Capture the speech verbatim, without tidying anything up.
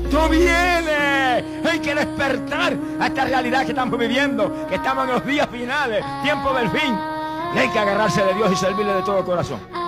Cristo viene. Hay que despertar a esta realidad que estamos viviendo, que estamos en los días finales, tiempo del fin. Y hay que agarrarse de Dios y servirle de todo corazón.